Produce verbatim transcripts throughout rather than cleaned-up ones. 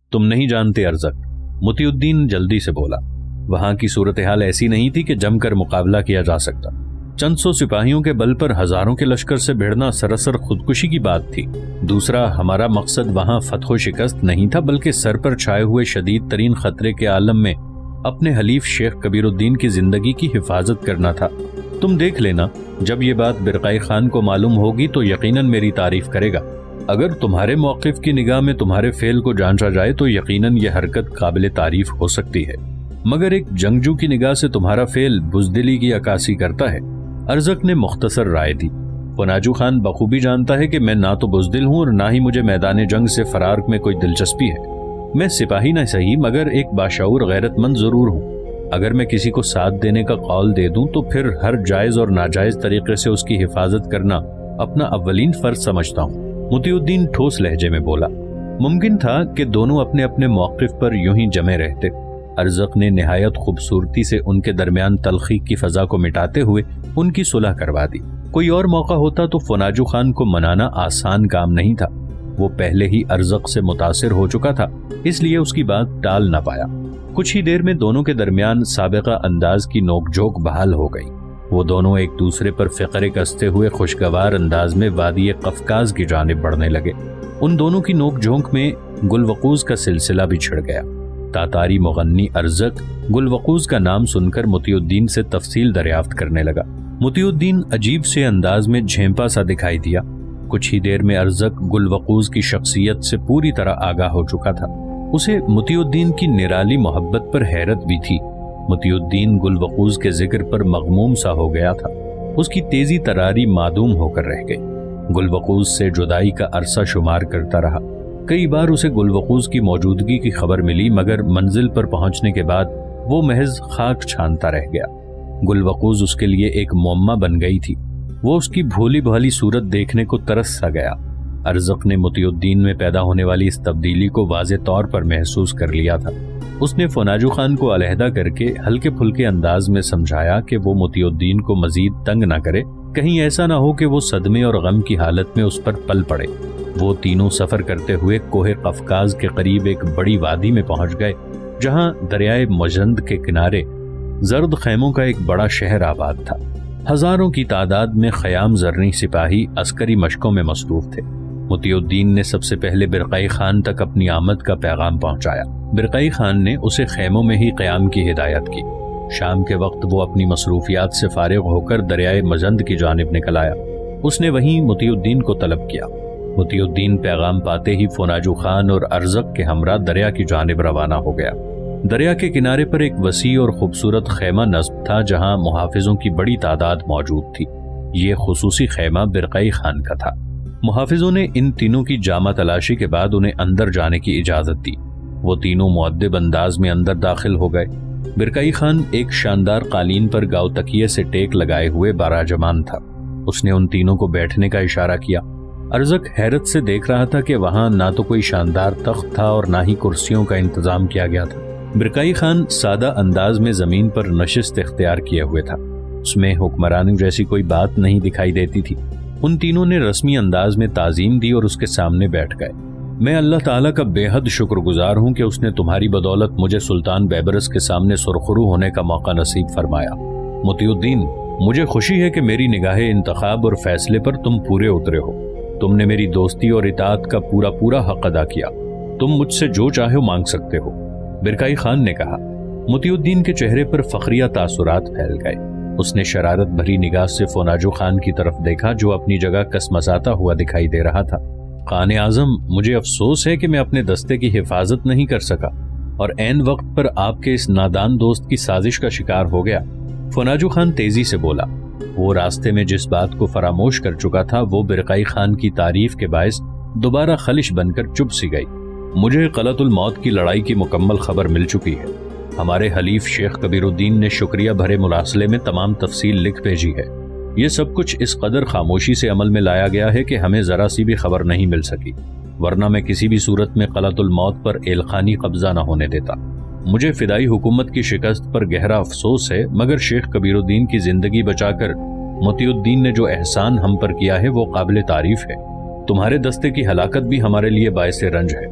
تم نہیں جانتے ارزق، مطیع الدین جلدی سے بولا۔ وہاں کی صورتحال ایسی نہیں تھی کہ جم کر مقابلہ کیا جا سکتا۔ چند سو سپاہیوں کے بل پر ہزاروں کے لشکر سے بھیڑنا سراسر خودکشی کی بات تھی۔ دوسرا، ہمارا مقصد وہاں فتح و شکست نہیں تھا، بلکہ سر پر چھائے ہوئے شدید ترین خطرے کے عالم میں اپنے حلیف شیخ کبیر الدین کی زندگی کی حفاظت کرنا تھا۔ تم دیکھ لینا، جب یہ بات برقعی خان کو معلوم ہوگی تو یقیناً میری تعریف کرے گا۔ اگر تمہارے موقف کی نگاہ میں تمہارے فعل کو جانچا جائے تو یقیناً یہ حرکت قابل تعریف ہو سکتی ہے، مگر ایک جنگجو کی نگاہ سے تمہارا فعل بزدلی کی عکاسی کرتا ہے۔ ارزق نے مختصر رائے دی۔ فناجو خان بخوبی جانتا ہے کہ میں نہ تو بزدل ہوں اور نہ ہی مجھے میدان جنگ سے فرار میں کوئی دلچسپی ہے۔ میں سپاہی نہ صحیح مگر ایک باشعور غیرت مند ضرور ہوں۔ اگر میں کسی کو ساتھ دینے کا قول دے دوں تو پھر ہر جائز اور ناجائز طریقے سے اس کی حفاظت کرنا اپنا اولین فرض سمجھتا ہوں۔ مطیع الدین ٹھوس لہجے میں بولا۔ ممکن تھا کہ دونوں اپنے اپنے موقف پر یوں ہی جمے رہتے۔ ارزق نے نہایت خوبصورتی سے ان کے درمیان تلخی کی فضا کو مٹاتے ہوئے ان کی صلح کروا دی۔ کوئی اور موقع ہوتا تو فناجو خان کو منانا آسان کام نہیں تھا۔ وہ پہلے ہی ارزق سے متاثر ہو چکا تھا، اس لیے اس کی بات ٹال نہ پایا۔ کچھ ہی دیر میں دونوں کے درمیان سابقہ انداز کی نوک جھوک بحال ہو گئی۔ وہ دونوں ایک دوسرے پر فقرے کستے ہوئے خوشگوار انداز میں وادی قفقاز کی جانب بڑھنے لگے۔ ان دونوں کی نوک جھونک میں گلوقوز کا سلسلہ بھی چھڑ گیا۔ تاتاری مغنی ارزق گلوقوز کا نام سن کر مطیع الدین سے تفصیل دریافت کرنے لگا۔ مطیع الدین عجیب سے انداز میں جھیمپا سا دکھائی دیا۔ کچھ ہی دیر میں ارزق گلوقوز کی شخصیت سے پوری طرح آگاہ ہو چکا تھا۔ اسے مطیع الدین کی نرالی محبت پر حیرت بھی تھی۔ مطیع الدین گلوقوز کے ذکر پر مغموم سا ہو گیا تھا۔ اس کی تیزی تراری معدوم ہو کر رہ گئی۔ گلوقوز سے جدائی کا عرصہ شمار کرتا رہا۔ کئی بار اسے گلوقوز کی موجودگی کی خبر ملی، مگر منزل پر پہنچنے کے بعد وہ محض خاک چھانتا رہ گیا۔ گلوقوز اس کے لیے ایک معمہ بن گئی تھی۔ وہ اس کی بھولی بھالی صورت دیکھنے کو ترس سا گیا۔ ارزق نے مطیع الدین میں پیدا ہونے والی اس تبدیلی کو واضح طور پر محسوس کر لیا تھا۔ اس نے فناجو خان کو علیحدہ کر کے ہلکے پھلکے انداز میں سمجھایا کہ وہ مطیع الدین کو مزید تنگ نہ کرے، کہیں ایسا نہ ہو کہ وہ صدمے اور غم کی حالت میں اس پر پل پڑے۔ وہ تینوں سفر کرتے ہوئے کوہ قفقاز کے قریب ایک بڑی وادی میں پہنچ گئے، جہاں دریائے مجند کے کنارے زرد خیموں کا ایک بڑا شہر آباد تھا۔ ہزاروں کی تعداد میں خیام زرنی سپاہی عسکری مشقوں میں مصروف تھے۔ مطیع الدین نے سب سے پہلے برقعی خان تک اپنی آمد کا پیغام پہنچایا۔ برقعی خان نے اسے خیموں میں ہی قیام کی ہدایت کی۔ شام کے وقت وہ اپنی مصروفیات سے فارغ ہو کر دریائے مجند کی جانب نکل آیا۔ اس نے وہیں مطیع الدین کو طلب کیا۔ مطیع الدین پیغام پاتے ہی فناجو خان اور ارزق کے ہمراہ دریا کی جانب روانہ ہو گیا۔ دریا کے کنارے پر ایک وسیع اور خوبصورت خیمہ نصب تھا، جہاں محافظوں کی بڑی تعداد موجود تھی۔ یہ خصوصی خیمہ برقعی خان کا تھا۔ محافظوں نے ان تینوں کی جامع تلاشی کے بعد انہیں اندر جانے کی اجازت دی۔ وہ تینوں مؤدب انداز میں اندر داخل ہو گئے۔ برقعی خان ایک شاندار قالین پر گاؤ تکیے سے ٹیک لگائے ہوئے باراجمان تھا۔ اس نے ان تینوں کو بیٹھنے کا اشارہ کیا۔ ارزق حیرت سے دیکھ رہا تھا کہ وہاں نہ تو کوئی شاندار تخت تھا اور نہ ہی کرسیوں کا انتظام کیا گیا تھا۔ برقعی خان سادہ انداز میں زمین پر نشست اختیار کیے ہوئے تھا۔ اس میں حکمرانی جیسی کوئی بات نہیں دکھائی دیتی تھی۔ ان تینوں نے رسمی انداز میں تعظیم دی اور اس کے سامنے بیٹھ گئے۔ میں اللہ تعالیٰ کا بے حد شکر گزار ہوں کہ اس نے تمہاری بدولت مجھے سلطان بیبرس کے سامنے سرخرو ہونے کا موقع نصیب فرمایا۔ مطیع الدین، مجھے خوشی ہے کہ میری نگاہ انتخاب اور فیصلے پر تم پورے اترے ہو۔ تم نے میری دوستی اور اطاعت کا پورا پورا حق ادا کیا۔ تم مجھ سے جو چاہو مانگ سکتے ہو، برقعی خان نے کہا۔ مطیع الدین کے چہرے پر فخریہ تاثرات پھیل گئے۔ اس نے شرارت بھری نگاہ سے فناجو خان کی طرف دیکھا، جو اپنی جگہ کسمساتا ہوا دکھائی دے رہا تھا۔ خان اعظم، مجھے افسوس ہے کہ میں اپنے دستے کی حفاظت نہیں کر سکا اور عین وقت پر آپ کے اس نادان دوست کی سازش کا شکار ہو گیا۔ فناجو خان تیزی سے بولا۔ وہ راستے میں جس بات کو فراموش کر چکا تھا وہ برقعی خان کی تعریف کے باعث دوبارہ خلش بن کر چپ سی گئی۔ مجھے قلعۃ الموت کی لڑائی کی مکمل خبر مل چکی ہے۔ ہمارے حلیف شیخ کبیر الدین نے شکریہ بھرے مراسلے میں تمام تفصیل لکھ بھیجی ہے۔ یہ سب کچھ اس قدر خاموشی سے عمل میں لایا گیا ہے کہ ہمیں ذرا سی بھی خبر نہیں مل سکی، ورنہ میں کسی بھی صورت میں قلعۃ الموت پر ایلخانی قبضہ نہ ہونے دیتا۔ مجھے فدائی حکومت کی شکست پر گہرا افسوس ہے، مگر شیخ کبیر الدین کی زندگی بچا کر مطیع الدین نے جو احسان ہم پر کیا ہے وہ قابل تعریف ہے۔ تمہارے دستے کی ہلاکت بھی ہمارے لیے باعث رنج ہے۔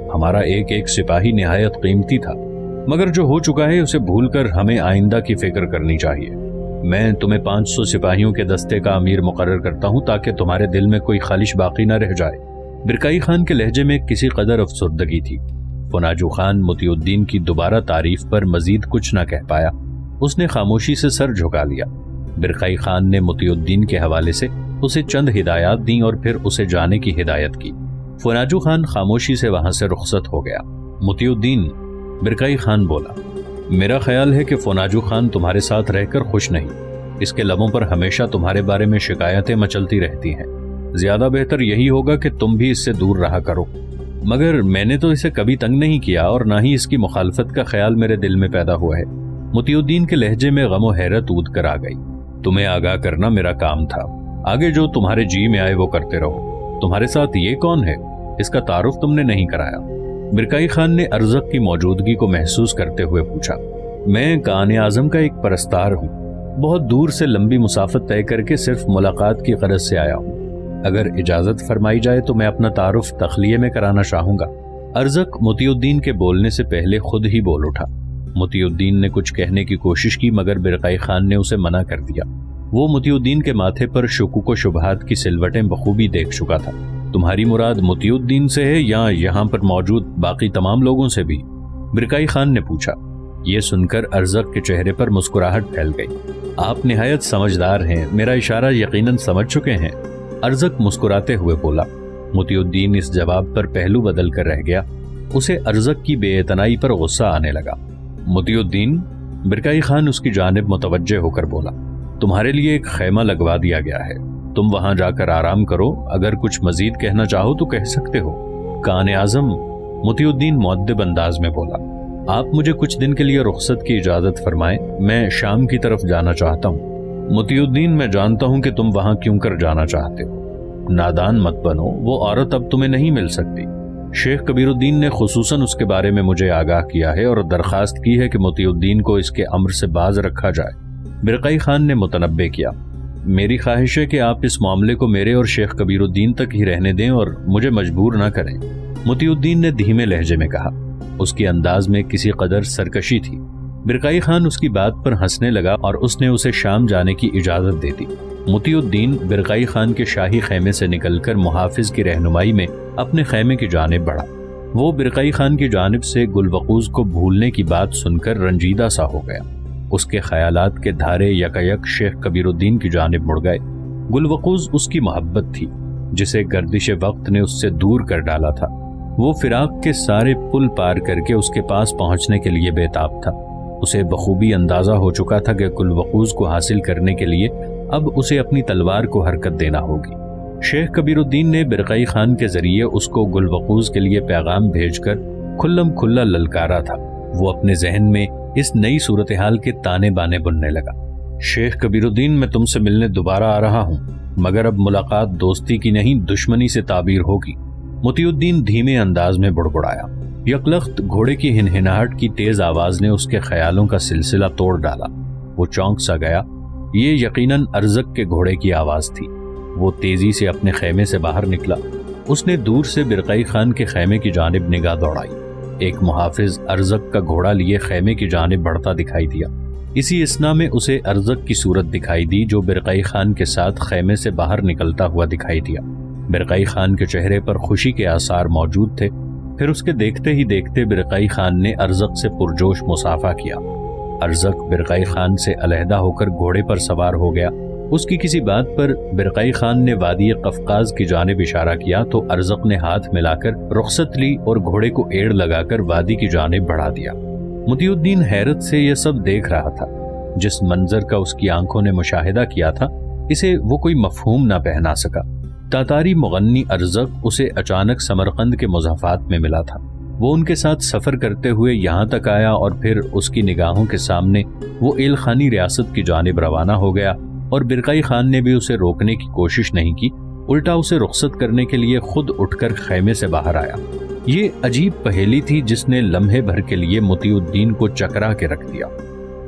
ہمارا ایک ایک سپاہی نہایت قیمتی تھا، مگر جو ہو چکا ہے اسے بھول کر ہمیں آئندہ کی فکر کرنی چاہیے۔ میں تمہیں پانچ سو سپاہیوں کے دستے کا امیر مقرر کرتا ہوں تاکہ تمہارے دل میں کوئی خالش باقی نہ رہ جائے۔ برقعی خان کے لہجے میں کسی قدر افسردگی تھی۔ فناجو خان مطیع الدین کی دوبارہ تعریف پر مزید کچھ نہ کہہ پایا، اس نے خاموشی سے سر جھکا لیا۔ برقعی خان نے مطیع الدین کے حوالے سے اسے چند ہدایات دیں اور پھر اسے جانے کی ہدایت کی۔ فناجو خان خاموشی سے وہاں سے رخصت ہو گیا۔ مطیع الدین، برقعی خان بولا، میرا خیال ہے کہ فناجو خان تمہارے ساتھ رہ کر خوش نہیں، اس کے لبوں پر ہمیشہ تمہارے بارے میں شکایتیں مچلتی رہتی ہیں۔ زیادہ بہتر یہی ہوگا کہ تم بھی اس سے دور رہا کرو۔ مگر میں نے تو اسے کبھی تنگ نہیں کیا اور نہ ہی اس کی مخالفت کا خیال میرے دل میں پیدا ہوا ہے۔ مطیع الدین کے لہجے میں غم و حیرت اود کر آ گئی۔ تمہیں آگاہ کرنا میرا کام تھا، آگے جو تمہارے جی میں آئے وہ کرتے رہو۔ تمہارے ساتھ یہ کون ہے؟ اس کا تعارف تم نے نہیں کرایا۔ برقعی خان نے ارزق کی موجودگی کو محسوس کرتے ہوئے پوچھا۔ میں کان اعظم کا ایک پرستار ہوں، بہت دور سے لمبی مسافت طے کر کے صرف ملاقات کی غرض سے آیا ہوں۔ اگر اجازت فرمائی جائے تو میں اپنا تعارف تخلیے میں کرانا چاہوں گا۔ ارزق مطیع الدین کے بولنے سے پہلے خود ہی بول اٹھا۔ مطیع الدین نے کچھ کہنے کی کوشش کی مگر برقعی خان نے اسے منع کر دیا۔ وہ مطیع الدین کے ماتھے پر شکوک و شبہات کی سلوٹیں بخوبی دیکھ چکا تھا۔ تمہاری مراد مطیع الدین سے ہے یا یہاں پر موجود باقی تمام لوگوں سے بھی؟ برقعی خان نے پوچھا۔ یہ سن کر ارزق کے چہرے پر مسکراہٹ پھیل گئی۔ آپ نہایت سمجھدار ہیں، میرا اشارہ یقیناً سمجھ چکے ہیں، ارزق مسکراتے ہوئے بولا۔ مطیع الدین اس جواب پر پہلو بدل کر رہ گیا۔ اسے ارزق کی بے اعتنائی پر غصہ آنے لگا۔ مطیع الدین، برقعی خان اس کی جانب متوجہ ہو کر بولا، تمہارے لیے ایک خیمہ لگوا دیا گیا ہے، تم وہاں جا کر آرام کرو، اگر کچھ مزید کہنا چاہو تو کہہ سکتے ہو۔ کان اعظم، مطیع الدین مؤدب انداز میں بولا، آپ مجھے کچھ دن کے لیے رخصت کی اجازت فرمائیں، میں شام کی طرف جانا چاہتا ہوں۔ مطیع الدین، میں جانتا ہوں کہ تم وہاں کیوں کر جانا چاہتے ہو، نادان مت بنو، وہ عورت اب تمہیں نہیں مل سکتی۔ شیخ کبیر الدین نے خصوصاً اس کے بارے میں مجھے آگاہ کیا ہے اور درخواست کی ہے کہ مطیع الدین کو اس کے امر سے باز رکھا جائے۔ برقعی خان نے متنبہ کیا، میری خواہش ہے کہ آپ اس معاملے کو میرے اور شیخ کبیر الدین تک ہی رہنے دیں اور مجھے مجبور نہ کریں۔ مطیع الدین نے دھیمے لہجے میں کہا، اس کے انداز میں کسی قدر سرکشی تھی۔ برقعی خان اس کی بات پر ہنسنے لگا اور اس نے اسے شام جانے کی اجازت دے دی۔ مطیع الدین برقعی خان کے شاہی خیمے سے نکل کر محافظ کی رہنمائی میں اپنے خیمے کی جانب بڑھا۔ وہ برقعی خان کی جانب سے گلوقوز کو بھولنے کی بات سن کر رنجیدہ سا ہو گیا۔ اس کے خیالات کے دھارے یکایک شیخ کبیر الدین کی جانب مڑ گئے۔ گلوقوز اس کی محبت تھی جسے گردش وقت نے اس سے دور کر ڈالا تھا۔ وہ فراق کے سارے پل پار کر کے اس کے پاس پہنچنے کے لیے بے تاب تھا۔ اسے بخوبی اندازہ ہو چکا تھا کہ گلوقوز کو حاصل کرنے کے لیے اب اسے اپنی تلوار کو حرکت دینا ہوگی۔ شیخ کبیر الدین نے برقعی خان کے ذریعے اس کو گلوقوز کے لیے پیغام بھیج کر کھلم کھلا للکارا تھا۔ وہ اپنے ذہن میں اس نئی صورتحال کے تانے بانے بننے لگا۔ شیخ کبیر الدین، میں تم سے ملنے دوبارہ آ رہا ہوں، مگر اب ملاقات دوستی کی نہیں دشمنی سے تعبیر ہوگی۔ مطیع الدین دھیمے انداز میں بڑبڑایا۔ یکلخت گھوڑے کی ہنہناہٹ کی تیز آواز نے اس کے خیالوں کا سلسلہ توڑ ڈالا۔ وہ چونک سا گیا۔ یہ یقیناً ارزق کے گھوڑے کی آواز تھی۔ وہ تیزی سے اپنے خیمے سے باہر نکلا۔ اس نے دور سے برقعی خان کے خیمے کی جانب نگاہ دوڑائی۔ ایک محافظ ارزق کا گھوڑا لیے خیمے کی جانب بڑھتا دکھائی دیا۔ اسی اسنا میں اسے ارزق کی صورت دکھائی دی جو برقعی خان کے ساتھ خیمے سے باہر نکلتا ہوا دکھائی دیا۔ برقعی خان کے چہرے پر خوشی کے آثار موجود تھے۔ پھر اس کے دیکھتے ہی دیکھتے برقعی خان نے ارزق سے پرجوش مصافحہ کیا۔ ارزق برقعی خان سے علیحدہ ہو کر گھوڑے پر سوار ہو گیا۔ اس کی کسی بات پر برقعی خان نے وادی قفقاز کی جانب اشارہ کیا تو ارزق نے ہاتھ ملا کر رخصت لی اور گھوڑے کو ایڑ لگا کر وادی کی جانب بڑھا دیا۔ مطیع الدین حیرت سے یہ سب دیکھ رہا تھا۔ جس منظر کا اس کی آنکھوں نے مشاہدہ کیا تھا اسے وہ کوئی مفہوم نہ پہنا سکا۔ تاتاری مغنی ارزق اسے اچانک سمرقند کے مضافات میں ملا تھا۔ وہ ان کے ساتھ سفر کرتے ہوئے یہاں تک آیا اور پھر اس کی نگاہوں کے سامنے وہ ایلخانی ریاست کی جانب روانہ ہو گیا اور برقعی خان نے بھی اسے روکنے کی کوشش نہیں کی، الٹا اسے رخصت کرنے کے لیے خود اٹھ کر خیمے سے باہر آیا۔ یہ عجیب پہیلی تھی جس نے لمحے بھر کے لیے مطیع الدین کو چکرا کے رکھ دیا۔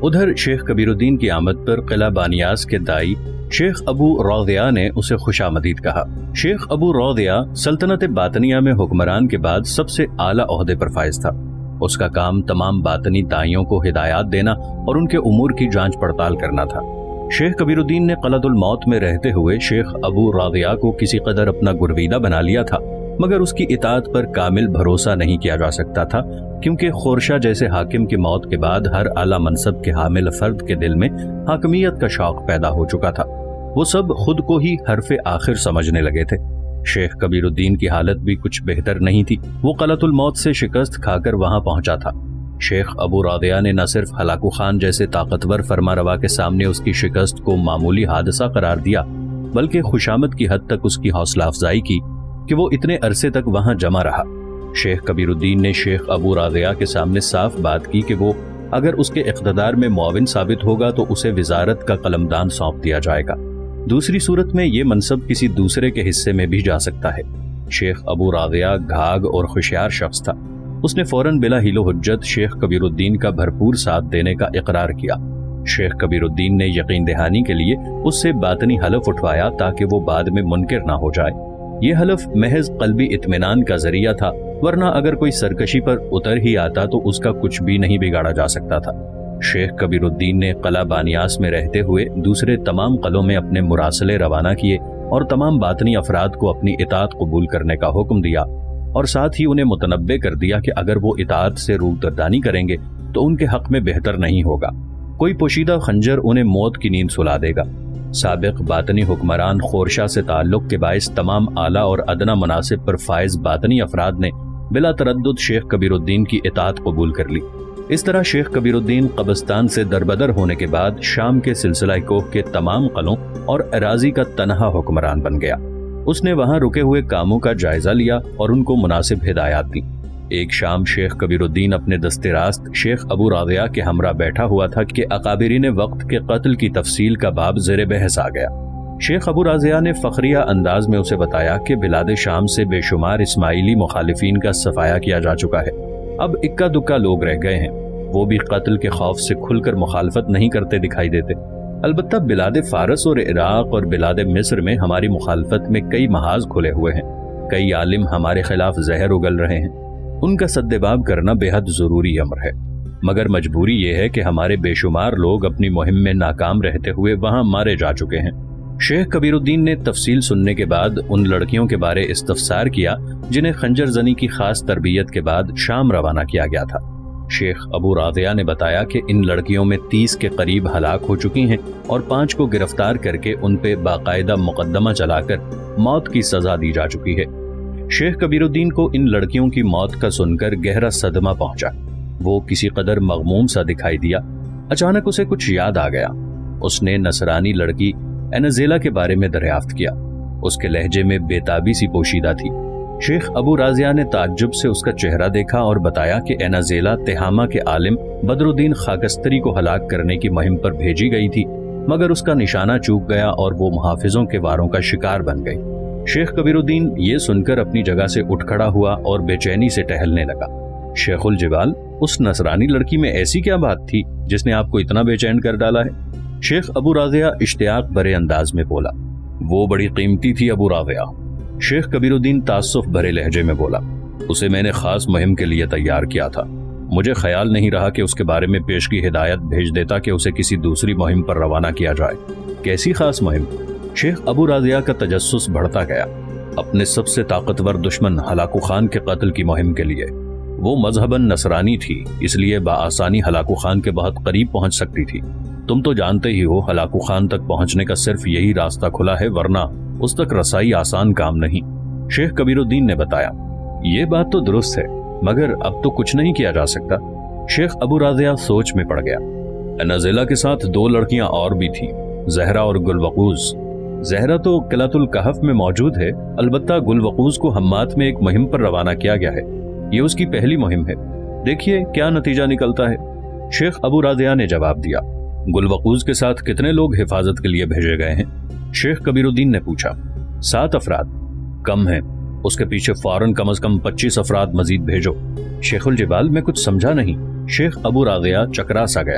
ادھر شیخ کبیر الدین کی آمد پر قلعہ بانیاس کے دائی شیخ ابو روضیہ نے اسے خوش آمدید کہا۔ شیخ ابو روضیہ سلطنت باطنیہ میں حکمران کے بعد سب سے اعلیٰ عہدے پر فائز تھا۔ اس کا کام تمام باطنی دائیوں کو ہدایات دینا اور ان کے امور کی جانچ پڑتال کرنا تھا۔ شیخ کبیر الدین نے قلعۃ الموت میں رہتے ہوئے شیخ ابو روضیہ کو کسی قدر اپنا گرویدہ بنا لیا تھا، مگر اس کی اطاعت پر کامل بھروسہ نہیں کیا جا سکتا تھا، کیونکہ خورشہ جیسے حاکم کی موت کے بعد ہر اعلیٰ منصب کے حامل فرد کے دل میں حاکمیت کا شوق پیدا ہو چکا تھا۔ وہ سب خود کو ہی حرف آخر سمجھنے لگے تھے۔ شیخ کبیر الدین کی حالت بھی کچھ بہتر نہیں تھی۔ وہ قلعۃ الموت سے شکست کھا کر وہاں پہنچا تھا۔ شیخ ابو روضیہ نے نہ صرف ہلاکو خان جیسے طاقتور فرمانروا کے سامنے اس کی شکست کو معمولی حادثہ قرار دیا، بلکہ خوشامد کی حد تک اس کی حوصلہ افزائی کی کہ وہ اتنے عرصے تک وہاں جمع رہا۔ شیخ کبیر الدین نے شیخ ابو روضیہ کے سامنے صاف بات کی کہ وہ اگر اس کے اقتدار میں معاون ثابت ہوگا تو اسے وزارت کا قلمدان سونپ دیا جائے گا، دوسری صورت میں یہ منصب کسی دوسرے کے حصے میں بھی جا سکتا ہے۔ شیخ ابو روضیہ گھاگ اور ہوشیار شخص تھا۔ اس نے فوراً بلا حیل و حجت شیخ کبیر الدین کا بھرپور ساتھ دینے کا اقرار کیا۔ شیخ کبیر الدین نے یقین دہانی کے لیے اس سے باطنی حلف اٹھوایا تاکہ وہ بعد میں منکر نہ ہو جائے۔ یہ حلف محض قلبی اطمینان کا ذریعہ تھا، ورنہ اگر کوئی سرکشی پر اتر ہی آتا تو اس کا کچھ بھی نہیں بگاڑا جا سکتا تھا۔ شیخ کبیر الدین نے قلعہ بانیاس میں رہتے ہوئے دوسرے تمام قلعوں میں اپنے مراسلے روانہ کیے اور تمام باطنی افراد کو اپنی اطاعت قبول کرنے کا حکم دیا، اور ساتھ ہی انہیں متنبہ کر دیا کہ اگر وہ اطاعت سے روگردانی کریں گے تو ان کے حق میں بہتر نہیں ہوگا، کوئی پوشیدہ خنجر انہیں موت کی نیند سلا دے گا۔ سابق باطنی حکمران خورشہ سے تعلق کے باعث تمام اعلیٰ اور ادنا مناصب پر فائز باطنی افراد نے بلا تردد شیخ کبیر الدین کی اطاعت قبول کر لی۔ اس طرح شیخ کبیر الدین قبرستان سے دربدر ہونے کے بعد شام کے سلسلہ کوہ کے تمام قلعوں اور اراضی کا تنہا حکمران بن گیا۔ اس نے وہاں رکے ہوئے کاموں کا جائزہ لیا اور ان کو مناسب ہدایات دی۔ ایک شام شیخ کبیر الدین اپنے دست راست شیخ ابو روضیہ کے ہمراہ بیٹھا ہوا تھا کہ اکابرین وقت کے قتل کی تفصیل کا باب زیر بحث آ گیا۔ شیخ ابو روضیہ نے فخریہ انداز میں اسے بتایا کہ بلاد شام سے بے شمار اسماعیلی مخالفین کا صفایا کیا جا چکا ہے، اب اکا دکا لوگ رہ گئے ہیں، وہ بھی قتل کے خوف سے کھل کر مخالفت نہیں کرتے دکھائی دیتے۔ البتہ بلاد فارس اور عراق اور بلاد مصر میں ہماری مخالفت میں کئی محاذ کھلے ہوئے ہیں، کئی عالم ہمارے خلاف زہر اگل رہے ہیں، ان کا سدباب کرنا بے حد ضروری امر ہے، مگر مجبوری یہ ہے کہ ہمارے بے شمار لوگ اپنی مہم میں ناکام رہتے ہوئے وہاں مارے جا چکے ہیں۔ شیخ کبیر الدین نے تفصیل سننے کے بعد ان لڑکیوں کے بارے استفسار کیا جنہیں خنجر زنی کی خاص تربیت کے بعد شام روانہ کیا گیا تھا۔ شیخ ابو روضیہ نے بتایا کہ ان لڑکیوں میں تیس کے قریب ہلاک ہو چکی ہیں اور پانچ کو گرفتار کر کے ان پہ باقاعدہ مقدمہ چلا کر موت کی سزا دی جا چکی ہے۔ شیخ کبیر الدین کو ان لڑکیوں کی موت کا سن کر گہرا صدمہ پہنچا۔ وہ کسی قدر مغموم سا دکھائی دیا۔ اچانک اسے کچھ یاد آ گیا۔ اس نے نصرانی لڑکی اینازیلا کے بارے میں دریافت کیا۔ اس کے لہجے میں بےتابی سی پوشیدہ تھی۔ شیخ ابو روضیہ نے تعجب سے اس کا چہرہ دیکھا اور بتایا کہ اینازیلا تہامہ کے عالم بدر الدین خاکستری کو ہلاک کرنے کی مہم پر بھیجی گئی تھی، مگر اس کا نشانہ چوک گیا اور وہ محافظوں کے واروں کا شکار بن گئی۔ شیخ کبیر الدین یہ سن کر اپنی جگہ سے اٹھ کھڑا ہوا اور بے چینی سے ٹہلنے لگا۔ شیخ الجبال، اس نصرانی لڑکی میں ایسی کیا بات تھی جس نے آپ کو اتنا بے چین کر ڈالا ہے؟ شیخ ابو روضیہ اشتیاق بھرے انداز میں بولا۔ وہ بڑی قیمتی تھی ابو روضیہ۔ شیخ کبیر الدین تعصف بھرے لہجے میں بولا۔ اسے میں نے خاص مہم کے لیے تیار کیا تھا، مجھے خیال نہیں رہا کہ اس کے بارے میں پیش کی ہدایت بھیج دیتا کہ اسے کسی دوسری مہم پر روانہ کیا جائے۔ کیسی خاص مہم؟ شیخ ابو روضیہ کا تجسس بڑھتا گیا۔ اپنے سب سے طاقتور دشمن ہلاکو خان کے قتل کی مہم کے لیے۔ وہ مذہباً نصرانی تھی، اس لیے بآسانی ہلاکو خان کے بہت قریب پہنچ سکتی تھی۔ تم تو جانتے ہی ہو ہلاکو خان تک پہنچنے کا صرف یہی راستہ کھلا ہے، ورنہ اس تک رسائی آسان کام نہیں۔ شیخ کبیر الدین نے بتایا۔ یہ بات تو درست ہے، مگر اب تو کچھ نہیں کیا جا سکتا۔ شیخ ابو روضیہ سوچ میں پڑ گیا۔ اینازیلا کے ساتھ دو لڑکیاں اور بھی تھیں، زہرا اور گلوقوز۔ زہرا تو قلعۃ الکہف میں موجود ہے، البتہ گلوقوز کو ہمات میں ایک مہم پر روانہ کیا گیا ہے، یہ اس کی پہلی مہم ہے، دیکھیے کیا نتیجہ نکلتا ہے۔ شیخ ابو روضیہ نے جواب دیا۔ گلوقوز کے ساتھ کتنے لوگ حفاظت کے لیے بھیجے گئے ہیں؟ شیخ کبیر الدین نے پوچھا۔ سات افراد۔ کم ہیں، اس کے پیچھے فوراً کم از کم پچیس افراد مزید بھیجو۔ شیخ الجبال، میں کچھ سمجھا نہیں۔ شیخ ابو روضیہ چکرا سا گیا۔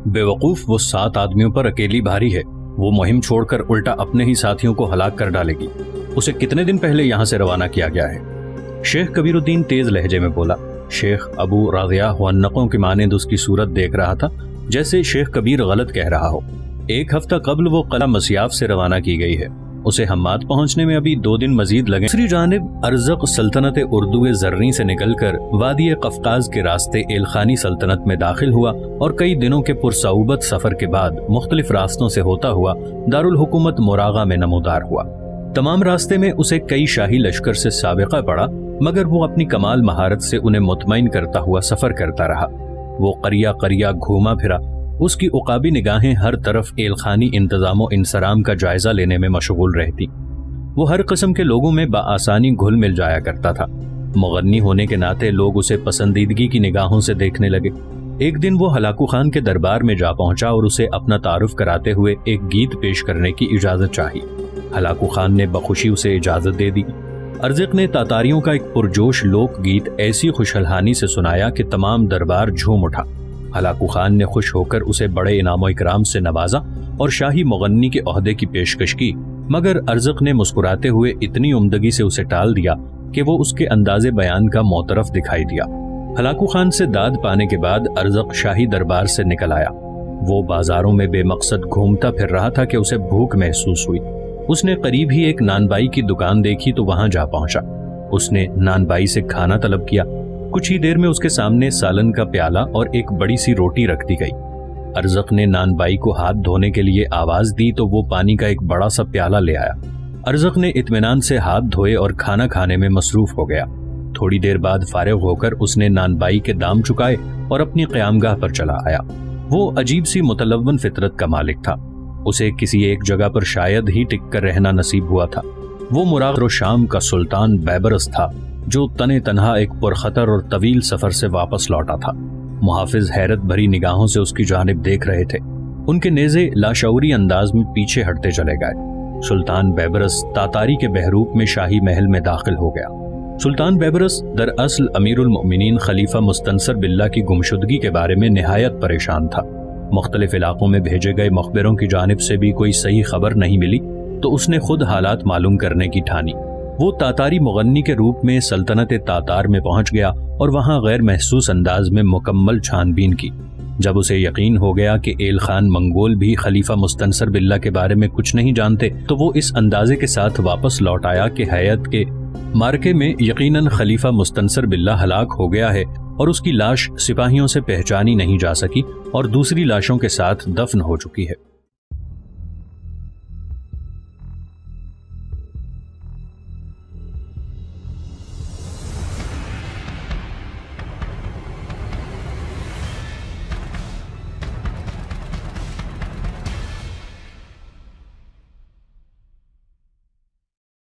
बेवकूफ وہ سات آدمیوں پر اکیلی بھاری ہے، وہ مہم چھوڑ کر الٹا اپنے ہی ساتھیوں کو ہلاک کر ڈالے گی۔ اسے کتنے دن پہلے یہاں سے روانہ کیا گیا ہے؟ شیخ کبیر الدین تیز لہجے میں بولا۔ شیخ ابو راضیہ ونقوں کے مانند اس کی صورت دیکھ رہا تھا، جیسے شیخ کبیر غلط کہہ رہا ہو۔ ایک ہفتہ قبل وہ قلعہ مسیاف سے روانہ کی گئی ہے، اسے حماد پہنچنے میں ابھی دو دن مزید لگے۔ دوسری جانب ارزق سلطنت اردو زریں سے نکل کر وادی قفقاز کے راستے ایلخانی سلطنت میں داخل ہوا اور کئی دنوں کے پرصعوبت سفر کے بعد مختلف راستوں سے ہوتا ہوا دارالحکومت مراغہ میں نمودار ہوا۔ تمام راستے میں اسے کئی شاہی لشکر سے سابقہ پڑا، مگر وہ اپنی کمال مہارت سے انہیں مطمئن کرتا ہوا سفر کرتا رہا۔ وہ قریہ قریہ گھوما پھرا، اس کی عقابی نگاہیں ہر طرف ایلخانی انتظام و انصرام کا جائزہ لینے میں مشغول رہتی۔ وہ ہر قسم کے لوگوں میں بآسانی گھل مل جایا کرتا تھا۔ مغنی ہونے کے ناطے لوگ اسے پسندیدگی کی نگاہوں سے دیکھنے لگے۔ ایک دن وہ ہلاکو خان کے دربار میں جا پہنچا اور اسے اپنا تعارف کراتے ہوئے ایک گیت پیش کرنے کی اجازت چاہی۔ ہلاکو خان نے بخوشی اسے اجازت دے دی۔ ارزق نے تاتاریوں کا ایک پرجوش لوک گیت ایسی خوشحالانی سے سنایا کہ تمام دربار جھوم اٹھا۔ ہلاکو خان نے خوش ہو کر اسے بڑے انعام و اکرام سے نوازا اور شاہی مغنی کے عہدے کی پیشکش کی، مگر ارزق نے مسکراتے ہوئے اتنی عمدگی سے اسے ٹال دیا کہ وہ اس کے انداز بیان کا معترف دکھائی دیا۔ ہلاکو خان سے داد پانے کے بعد ارزق شاہی دربار سے نکل آیا۔ وہ بازاروں میں بے مقصد گھومتا پھر رہا تھا کہ اسے بھوک محسوس ہوئی۔ اس نے قریب ہی ایک نان بائی کی دکان دیکھی تو وہاں جا پہنچا۔ اس نے نان بائی سے کھانا طلب کیا۔ کچھ ہی دیر میں اس کے سامنے سالن کا پیالہ اور ایک بڑی سی روٹی رکھ دی گئی۔ ارزق نے نان بائی کو ہاتھ دھونے کے لیے آواز دی تو وہ پانی کا ایک بڑا سا پیالہ لے آیا۔ ارزق نے اطمینان سے ہاتھ دھوئے اور کھانا کھانے میں مصروف ہو گیا۔ تھوڑی دیر بعد فارغ ہو کر اس نے نان بائی کے دام چکائے اور اپنی قیامگاہ پر چلا آیا۔ وہ عجیب سی متلون فطرت کا مالک تھا۔ اسے کسی ایک جگہ پر شاید ہی ٹک کر رہنا نصیب ہوا تھا۔ وہ مراغ و شام کا سلطان بیبرس تھا، جو تنے تنہا ایک پرخطر اور طویل سفر سے واپس لوٹا تھا۔ محافظ حیرت بھری نگاہوں سے اس کی جانب دیکھ رہے تھے۔ ان کے نیزے لاشعوری انداز میں پیچھے ہٹتے چلے گئے۔ سلطان بیبرس تاتاری کے بحروپ میں شاہی محل میں داخل ہو گیا۔ سلطان بیبرس دراصل امیر المؤمنین خلیفہ مستنصر باللہ کی گمشدگی کے بارے میں نہایت پریشان تھا۔ مختلف علاقوں میں بھیجے گئے مخبروں کی جانب سے بھی کوئی صحیح خبر نہیں ملی تو اس نے خود حالات معلوم کرنے کی ٹھانی۔ وہ تاتاری مغنی کے روپ میں سلطنت تاتار میں پہنچ گیا اور وہاں غیر محسوس انداز میں مکمل چھان بین کی۔ جب اسے یقین ہو گیا کہ ایل خان منگول بھی خلیفہ مستنصر باللہ کے بارے میں کچھ نہیں جانتے تو وہ اس اندازے کے ساتھ واپس لوٹ آیا کہ ہیئت کے مارکے میں یقیناً خلیفہ مستنصر باللہ ہلاک ہو گیا ہے اور اس کی لاش سپاہیوں سے پہچانی نہیں جا سکی اور دوسری لاشوں کے ساتھ دفن ہو چکی ہے۔